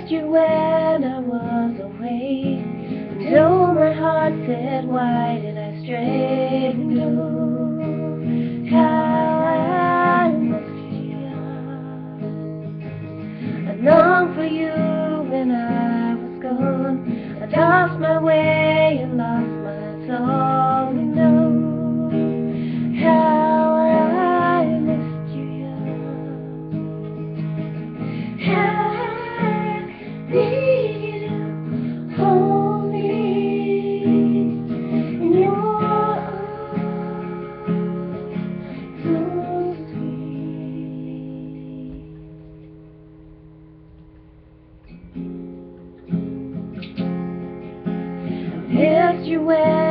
missed you when I was away, until my heart said, why did I stray to know how I missed you? I longed for you when I was gone. I lost my way and lost my song, and know how I missed you, young. I need you to hold me in your arms, so sweet. I missed you when